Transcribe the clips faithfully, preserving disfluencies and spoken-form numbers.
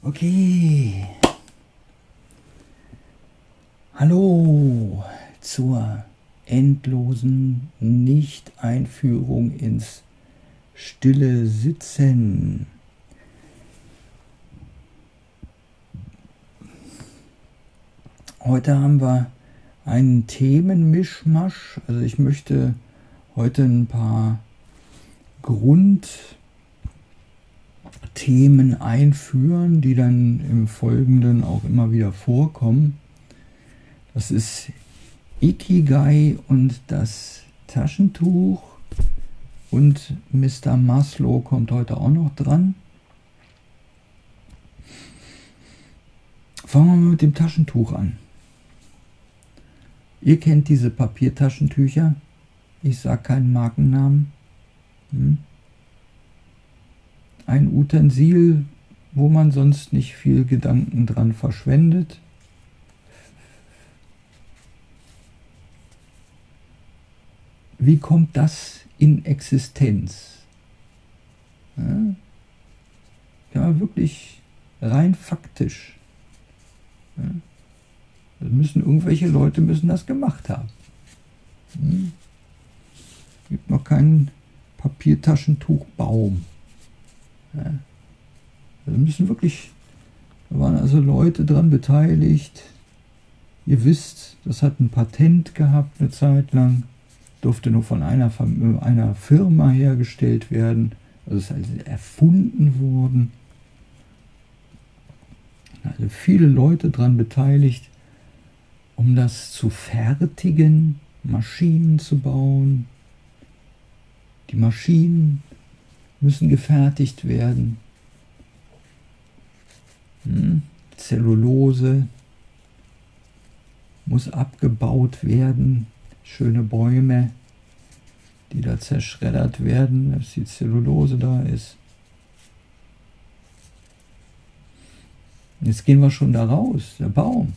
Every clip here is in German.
Okay. Hallo zur endlosen Nicht-Einführung ins stille Sitzen. Heute haben wir einen Themenmischmasch. Also ich möchte heute ein paar Grundthemen einführen, die dann im Folgenden auch immer wieder vorkommen. Das ist Ikigai und das Taschentuch. Und Mister Maslow kommt heute auch noch dran. Fangen wir mal mit dem Taschentuch an. Ihr kennt diese Papiertaschentücher. Ich sage keinen Markennamen. Hm? Ein Utensil, wo man sonst nicht viel Gedanken dran verschwendet. Wie kommt das in Existenz? Ja, ja wirklich rein faktisch. Ja. Das müssen irgendwelche Leute müssen das gemacht haben. Hm. Es gibt noch keinen Papiertaschentuchbaum. Ja. Da müssen wirklich, da waren also Leute dran beteiligt. Ihr wisst, das hat ein Patent gehabt eine Zeit lang. Durfte nur von einer, einer Firma hergestellt werden. Also es ist also erfunden worden. Also viele Leute daran beteiligt, um das zu fertigen, Maschinen zu bauen. Die Maschinen müssen gefertigt werden. Hm. Zellulose muss abgebaut werden. Schöne Bäume, die da zerschreddert werden, dass die Zellulose da ist. Jetzt gehen wir schon da raus, der Baum.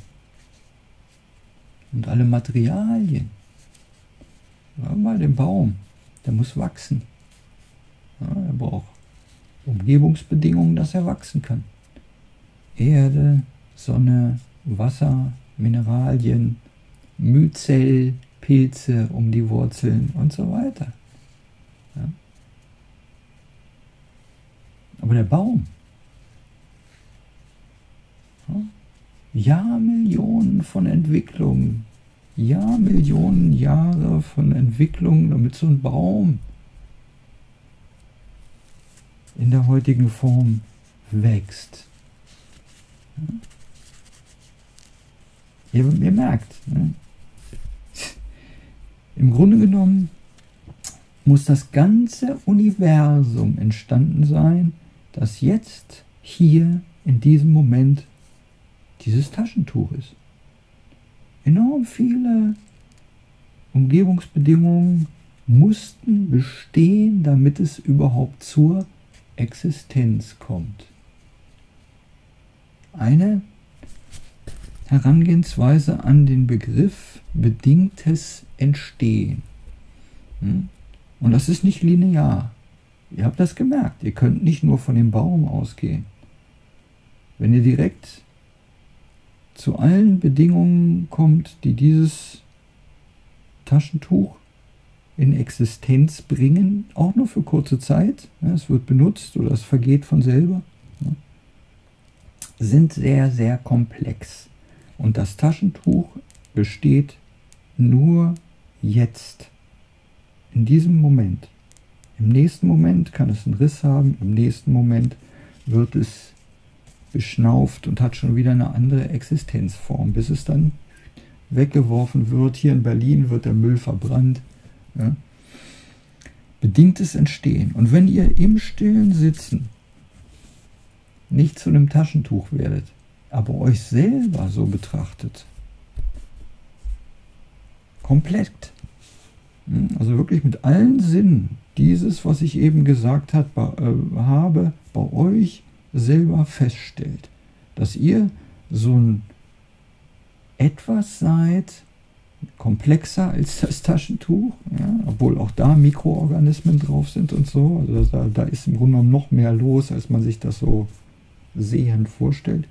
Und alle Materialien. Ja, mal den Baum, der muss wachsen. Ja, er braucht Umgebungsbedingungen, dass er wachsen kann. Erde, Sonne, Wasser, Mineralien, Myzel, Pilze um die Wurzeln und so weiter. Ja. Aber der Baum, ja, Jahrmillionen von Entwicklungen, Jahrmillionen Jahre von Entwicklung, damit so ein Baum in der heutigen Form wächst. Ja. Ihr, ihr merkt, ne? Im Grunde genommen muss das ganze Universum entstanden sein, das jetzt hier in diesem Moment dieses Taschentuch ist. Enorm viele Umgebungsbedingungen mussten bestehen, damit es überhaupt zur Existenz kommt. Eine Herangehensweise an den Begriff bedingtes Entstehen. Und das ist nicht linear. Ihr habt das gemerkt. Ihr könnt nicht nur von dem Baum ausgehen. Wenn ihr direkt zu allen Bedingungen kommt, die dieses Taschentuch in Existenz bringen, auch nur für kurze Zeit, es wird benutzt oder es vergeht von selber, sind sehr, sehr komplex. Und das Taschentuch besteht nur jetzt, in diesem Moment. Im nächsten Moment kann es einen Riss haben, im nächsten Moment wird es beschnauft und hat schon wieder eine andere Existenzform, bis es dann weggeworfen wird. Hier in Berlin wird der Müll verbrannt. Ja. Bedingtes Entstehen. Und wenn ihr im stillen Sitzen nicht zu einem Taschentuch werdet, aber euch selber so betrachtet, komplett, also wirklich mit allen Sinnen, dieses, was ich eben gesagt hat, bei, äh, habe, bei euch selber feststellt, dass ihr so ein etwas seid, komplexer als das Taschentuch, ja, obwohl auch da Mikroorganismen drauf sind und so, also da, da ist im Grunde genommen noch mehr los, als man sich das so sehend vorstellt,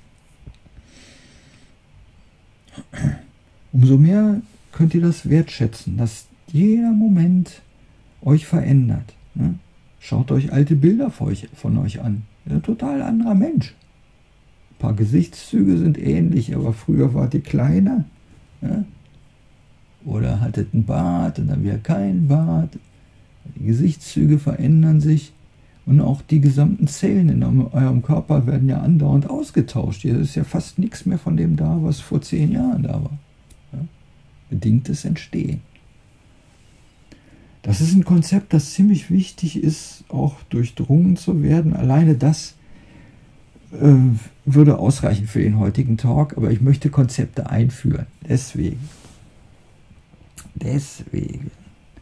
umso mehr könnt ihr das wertschätzen, dass jeder Moment euch verändert. Ne? Schaut euch alte Bilder von euch, von euch an. Ihr seid ein total anderer Mensch. Ein paar Gesichtszüge sind ähnlich, aber früher wart ihr kleiner. Ne? Oder hattet einen Bart und dann wieder keinen Bart. Die Gesichtszüge verändern sich und auch die gesamten Zellen in eurem Körper werden ja andauernd ausgetauscht. Hier ist ja fast nichts mehr von dem da, was vor zehn Jahren da war. Ja? Bedingtes Entstehen. Das ist ein Konzept, das ziemlich wichtig ist, auch durchdrungen zu werden. Alleine das äh, würde ausreichen für den heutigen Talk, aber ich möchte Konzepte einführen. Deswegen. Deswegen.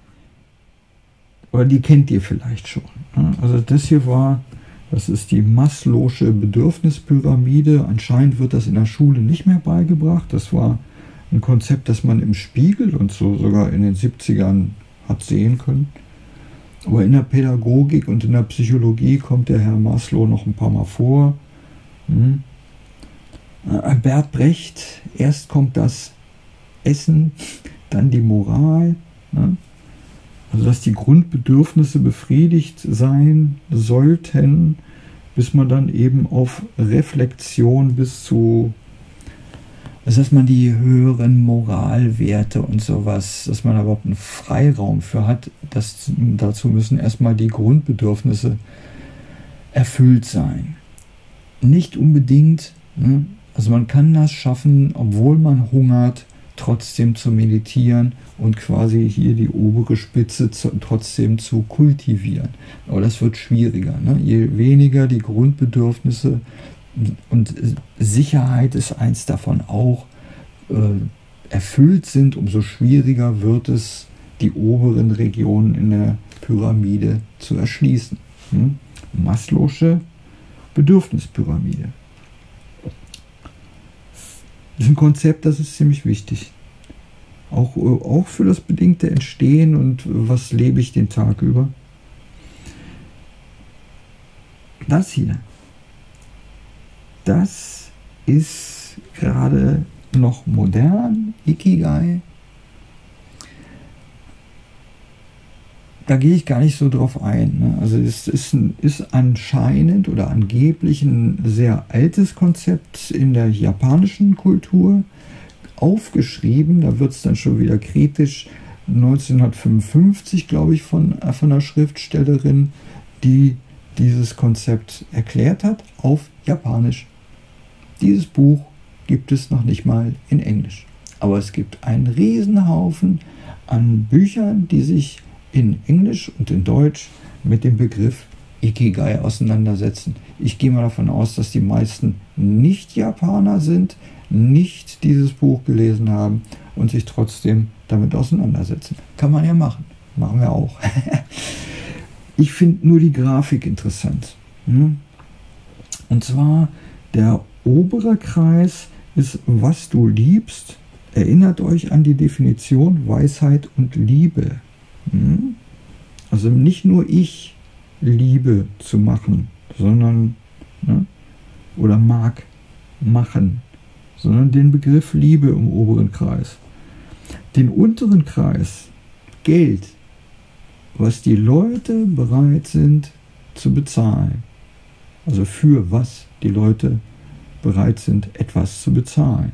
Oder die kennt ihr vielleicht schon. Also das hier war, das ist die Maslow'sche Bedürfnispyramide. Anscheinend wird das in der Schule nicht mehr beigebracht. Das war ein Konzept, das man im Spiegel und so sogar in den siebzigern hat sehen können. Aber in der Pädagogik und in der Psychologie kommt der Herr Maslow noch ein paar Mal vor. Hm. Bert Brecht, erst kommt das Essen, dann die Moral. Ne? Also dass die Grundbedürfnisse befriedigt sein sollten, bis man dann eben auf Reflexion bis zu, also dass man die höheren Moralwerte und sowas, dass man überhaupt einen Freiraum für hat, das, dazu müssen erstmal die Grundbedürfnisse erfüllt sein. Nicht unbedingt, ne? Also man kann das schaffen, obwohl man hungert, trotzdem zu meditieren und quasi hier die obere Spitze zu, trotzdem zu kultivieren. Aber das wird schwieriger. Ne? Je weniger die Grundbedürfnisse, und Sicherheit ist eins davon auch, äh, erfüllt sind, umso schwieriger wird es, die oberen Regionen in der Pyramide zu erschließen. Hm? Maslow'sche Bedürfnispyramide. Das ist ein Konzept, das ist ziemlich wichtig. Auch, auch für das bedingte Entstehen und was lebe ich den Tag über. Das hier, das ist gerade noch modern, Ikigai. Da gehe ich gar nicht so drauf ein. Ne? Also es ist, ein, ist anscheinend oder angeblich ein sehr altes Konzept in der japanischen Kultur. Aufgeschrieben, da wird es dann schon wieder kritisch, neunzehnhundertfünfundfünfzig, glaube ich, von, von einer Schriftstellerin, die dieses Konzept erklärt hat, auf Japanisch. Dieses Buch gibt es noch nicht mal in Englisch. Aber es gibt einen Riesenhaufen an Büchern, die sich in Englisch und in Deutsch mit dem Begriff Ikigai auseinandersetzen. Ich gehe mal davon aus, dass die meisten Nicht-Japaner sind, nicht dieses Buch gelesen haben und sich trotzdem damit auseinandersetzen. Kann man ja machen. Machen wir auch. Ich finde nur die Grafik interessant. Und zwar der obere Kreis ist, was du liebst. Erinnert euch an die Definition Weisheit und Liebe. Also nicht nur ich liebe zu machen, sondern ne, oder mag machen, sondern den Begriff Liebe im oberen Kreis. Den unteren Kreis, Geld, was die Leute bereit sind zu bezahlen. Also für was die Leute bereit sind, etwas zu bezahlen.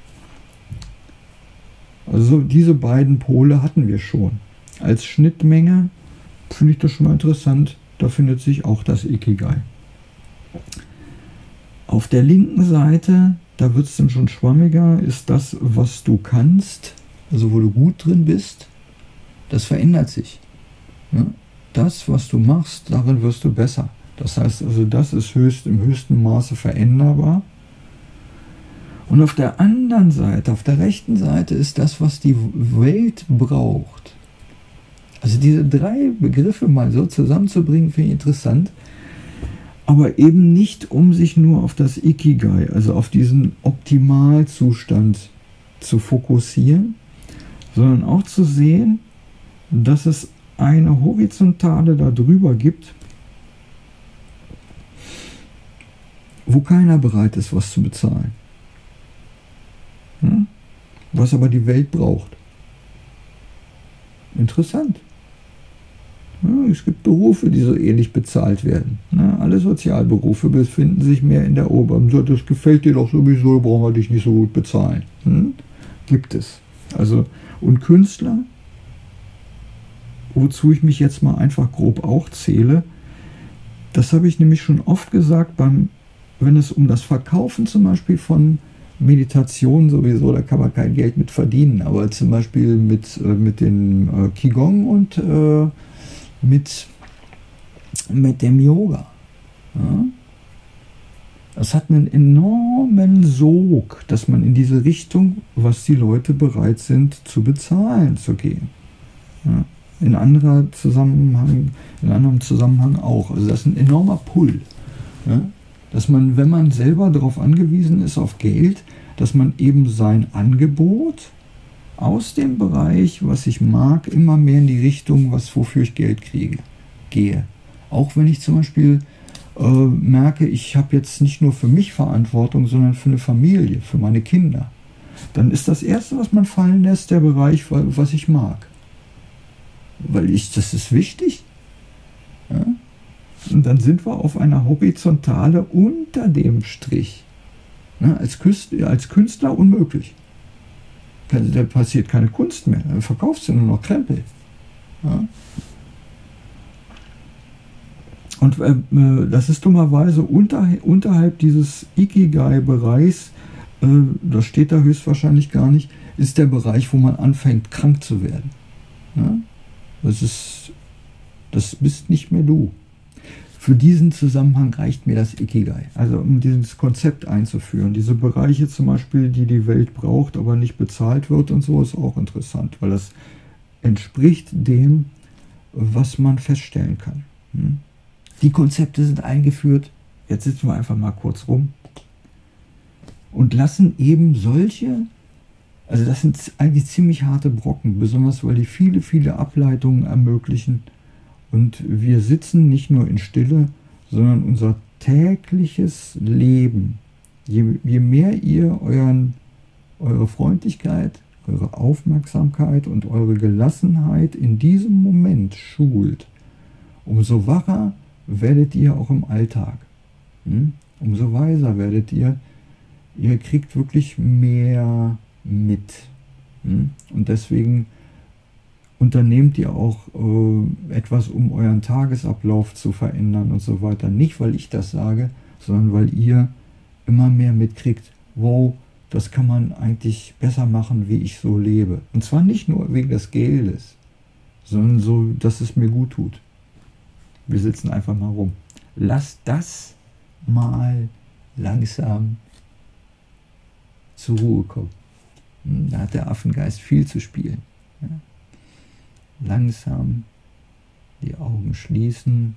Also diese beiden Pole hatten wir schon. Als Schnittmenge finde ich das schon mal interessant. Da findet sich auch das Ikigai. Auf der linken Seite, da wird es dann schon schwammiger, ist das, was du kannst, also wo du gut drin bist. Das verändert sich. Ja? Das, was du machst, darin wirst du besser. Das heißt also, das ist höchst, im höchsten Maße veränderbar. Und auf der anderen Seite, auf der rechten Seite, ist das, was die Welt braucht. Also diese drei Begriffe mal so zusammenzubringen, finde ich interessant. Aber eben nicht, um sich nur auf das Ikigai, also auf diesen Optimalzustand zu fokussieren, sondern auch zu sehen, dass es eine Horizontale darüber gibt, wo keiner bereit ist, was zu bezahlen. Hm? Was aber die Welt braucht. Interessant. Ja, es gibt Berufe, die so ähnlich bezahlt werden. Ja, alle Sozialberufe befinden sich mehr in der oberen. Das gefällt dir doch sowieso, brauchen wir dich nicht so gut bezahlen. Hm? Gibt es. Also, und Künstler, wozu ich mich jetzt mal einfach grob auch zähle, das habe ich nämlich schon oft gesagt, beim, wenn es um das Verkaufen zum Beispiel von Meditation sowieso, da kann man kein Geld mit verdienen, aber zum Beispiel mit, äh, mit dem äh, Qigong und äh, mit, mit dem Yoga. Ja? Das hat einen enormen Sog, dass man in diese Richtung, was die Leute bereit sind zu bezahlen, zu gehen. Ja? In anderer Zusammenhang, in anderem Zusammenhang auch. Also das ist ein enormer Pull. Ja? Dass man, wenn man selber darauf angewiesen ist, auf Geld, dass man eben sein Angebot aus dem Bereich, was ich mag, immer mehr in die Richtung, was wofür ich Geld kriege, gehe. Auch wenn ich zum Beispiel äh, merke, ich habe jetzt nicht nur für mich Verantwortung, sondern für eine Familie, für meine Kinder. Dann ist das Erste, was man fallen lässt, der Bereich, was ich mag. Weil ich, das ist wichtig. Ja? Und dann sind wir auf einer Horizontale unter dem Strich. Ja, als, Künstler, als Künstler unmöglich. Da passiert keine Kunst mehr. Dann verkaufst du nur noch Krempel. Ja? Und äh, das ist dummerweise unter, unterhalb dieses Ikigai-Bereichs, äh, das steht da höchstwahrscheinlich gar nicht, ist der Bereich, wo man anfängt, krank zu werden. Ja? Das ist, das bist nicht mehr du. Für diesen Zusammenhang reicht mir das Ikigai. Also um dieses Konzept einzuführen. Diese Bereiche zum Beispiel, die die Welt braucht, aber nicht bezahlt wird und so, ist auch interessant, weil das entspricht dem, was man feststellen kann. Die Konzepte sind eingeführt. Jetzt sitzen wir einfach mal kurz rum und lassen eben solche, also das sind eigentlich ziemlich harte Brocken, besonders weil die viele, viele Ableitungen ermöglichen. Und wir sitzen nicht nur in Stille, sondern unser tägliches Leben. Je, je mehr ihr euren, eure Freundlichkeit, eure Aufmerksamkeit und eure Gelassenheit in diesem Moment schult, umso wacher werdet ihr auch im Alltag. Hm? Umso weiser werdet ihr. Ihr kriegt wirklich mehr mit. Hm? Und deswegen unternehmt ihr auch äh, etwas, um euren Tagesablauf zu verändern und so weiter. Nicht, weil ich das sage, sondern weil ihr immer mehr mitkriegt, wow, das kann man eigentlich besser machen, wie ich so lebe. Und zwar nicht nur wegen des Geldes, sondern so, dass es mir gut tut. Wir sitzen einfach mal rum. Lasst das mal langsam zur Ruhe kommen. Da hat der Affengeist viel zu spielen. Ja. Langsam die Augen schließen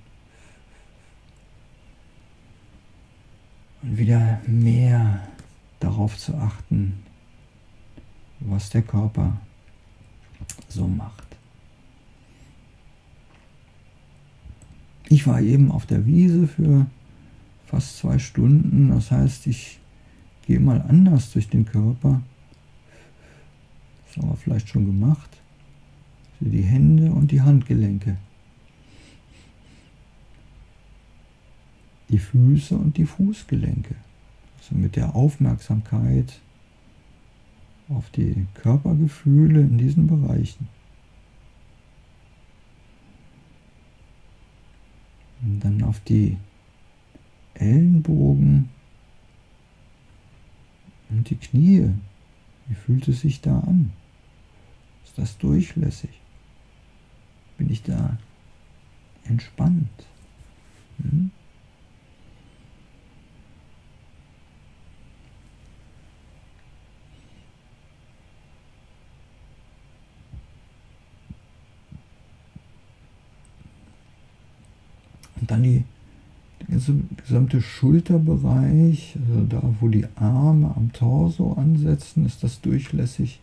und wieder mehr darauf zu achten, was der Körper so macht. Ich war eben auf der Wiese für fast zwei Stunden, das heißt, ich gehe mal anders durch den Körper. Das haben wir vielleicht schon gemacht. Die Hände und die Handgelenke, die Füße und die Fußgelenke. Also mit der Aufmerksamkeit auf die Körpergefühle in diesen Bereichen. Und dann auf die Ellenbogen und die Knie. Wie fühlt es sich da an? Ist das durchlässig? Bin ich da entspannt? Hm? Und dann die, der ganze, gesamte Schulterbereich, also da wo die Arme am Torso ansetzen, ist das durchlässig.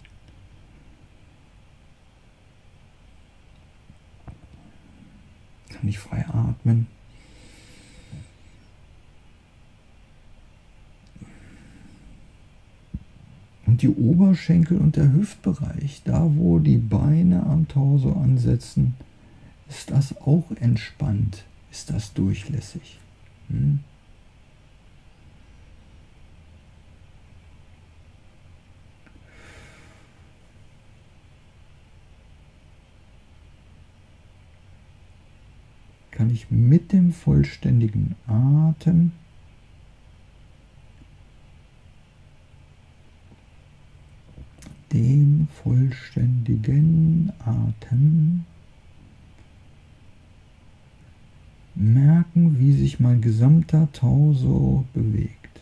Kann ich frei atmen. Und die Oberschenkel und der Hüftbereich, da wo die Beine am Torso ansetzen, ist das auch entspannt, ist das durchlässig. Hm? Kann ich mit dem vollständigen Atem dem vollständigen Atem merken, wie sich mein gesamter Torso bewegt.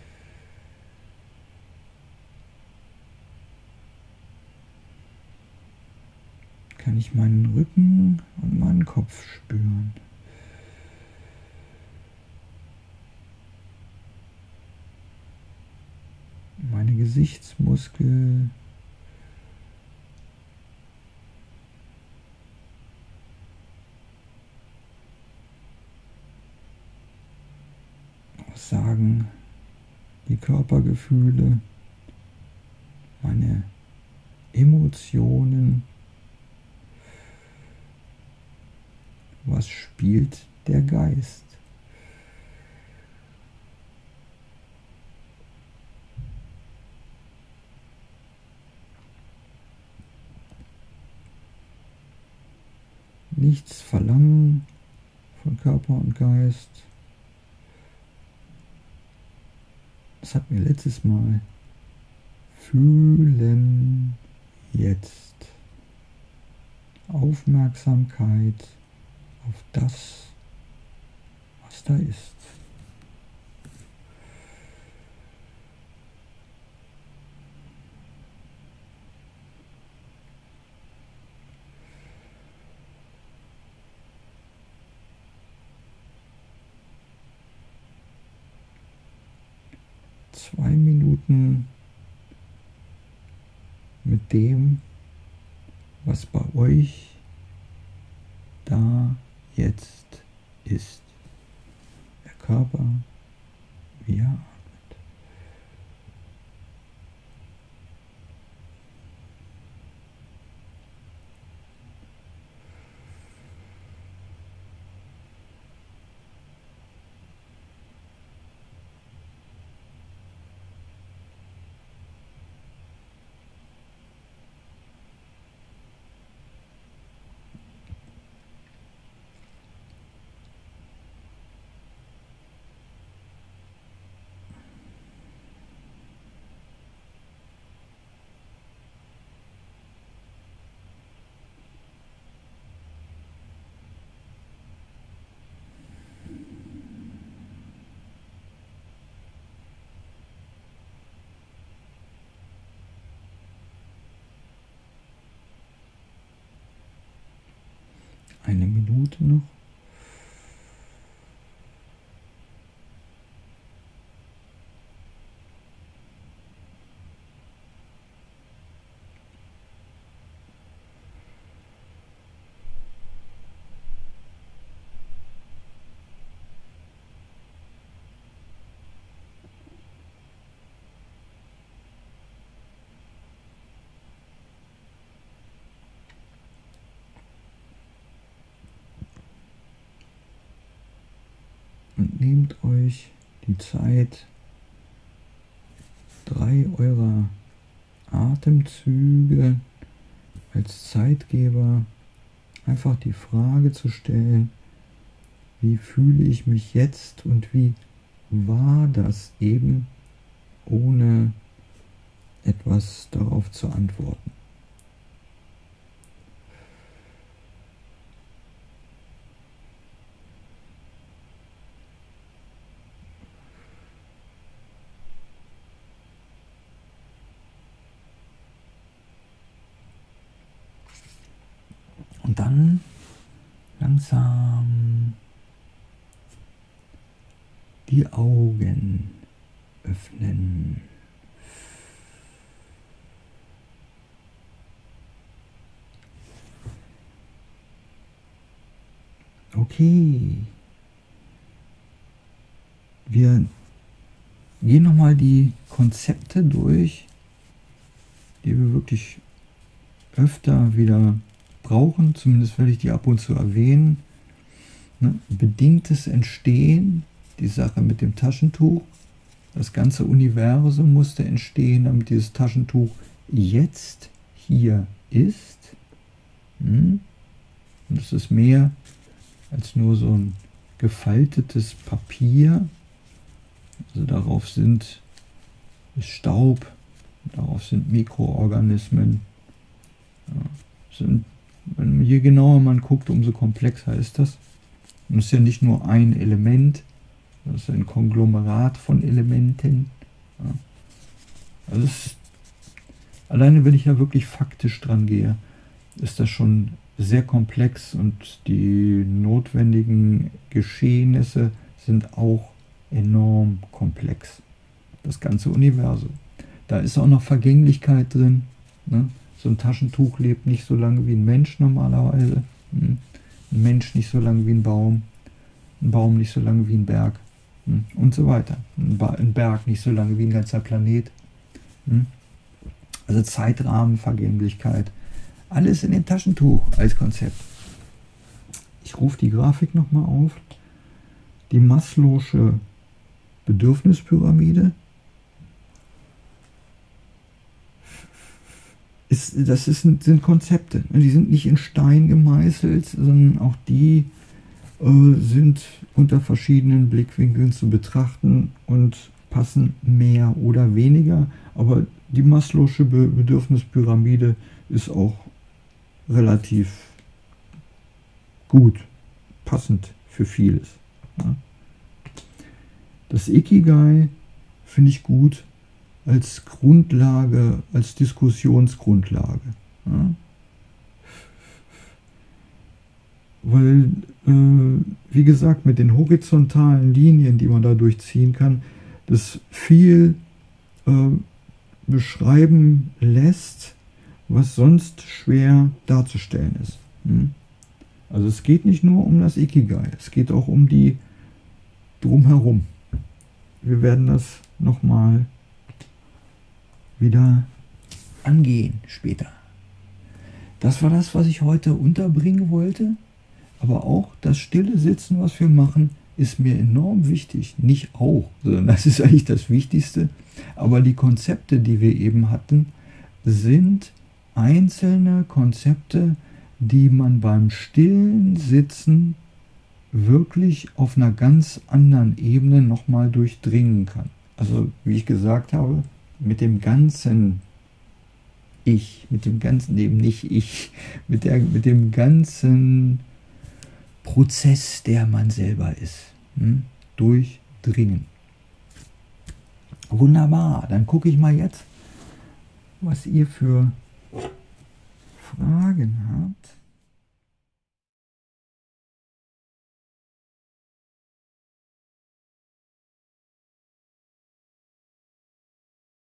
Kann ich meinen Rücken und meinen Kopf spüren. Meine Gesichtsmuskeln. Was sagen die Körpergefühle, meine Emotionen? Was spielt der Geist? Nichts verlangen von Körper und Geist. Das hatten wir letztes Mal. Fühlen jetzt. Aufmerksamkeit auf das, was da ist. Zwei Minuten mit dem, was bei euch da jetzt ist. Der Körper, wie er atmet. Eine Minute noch. Und nehmt euch die Zeit, drei eurer Atemzüge als Zeitgeber einfach die Frage zu stellen, wie fühle ich mich jetzt und wie war das eben, ohne etwas darauf zu antworten. Und dann langsam die Augen öffnen. Okay. Wir gehen nochmal die Konzepte durch, die wir wirklich öfter wieder brauchen, zumindest werde ich die ab und zu erwähnen. Ne? Bedingtes Entstehen, die Sache mit dem Taschentuch. Das ganze Universum musste entstehen, damit dieses Taschentuch jetzt hier ist. Hm? Und es ist mehr als nur so ein gefaltetes Papier. Also darauf sind Staub, darauf sind Mikroorganismen. Ja, sind, je genauer man guckt, umso komplexer ist das. Und es ist ja nicht nur ein Element, das ist ein Konglomerat von Elementen. Ja. Also es, alleine wenn ich ja wirklich faktisch dran gehe, ist das schon sehr komplex und die notwendigen Geschehnisse sind auch enorm komplex. Das ganze Universum. Da ist auch noch Vergänglichkeit drin. Ne? So ein Taschentuch lebt nicht so lange wie ein Mensch normalerweise. Ein Mensch nicht so lange wie ein Baum. Ein Baum nicht so lange wie ein Berg. Und so weiter. Ein Berg nicht so lange wie ein ganzer Planet. Also Zeitrahmen, Vergänglichkeit. Alles in dem Taschentuch als Konzept. Ich rufe die Grafik nochmal auf. Die Maslow'sche Bedürfnispyramide. Ist, das ist, sind Konzepte. Die sind nicht in Stein gemeißelt, sondern auch die äh, sind unter verschiedenen Blickwinkeln zu betrachten und passen mehr oder weniger. Aber die Maslow'sche Be Bedürfnispyramide ist auch relativ gut, passend für vieles. Ja. Das Ikigai finde ich gut als Grundlage, als Diskussionsgrundlage. Ja. Weil, äh, wie gesagt, mit den horizontalen Linien, die man da durchziehen kann, das viel äh, beschreiben lässt, was sonst schwer darzustellen ist. Hm? Also es geht nicht nur um das Ikigai, es geht auch um die drumherum. Wir werden das nochmal wieder angehen später. Das war das, was ich heute unterbringen wollte. Aber auch das stille Sitzen, was wir machen, ist mir enorm wichtig. Nicht auch, sondern das ist eigentlich das Wichtigste. Aber die Konzepte, die wir eben hatten, sind einzelne Konzepte, die man beim stillen Sitzen wirklich auf einer ganz anderen Ebene nochmal durchdringen kann. Also, wie ich gesagt habe, mit dem ganzen Ich, mit dem ganzen, eben nicht ich, mit, der, mit dem ganzen Prozess, der man selber ist, hm, durchdringen. Wunderbar, dann gucke ich mal jetzt, was ihr für Fragen habt.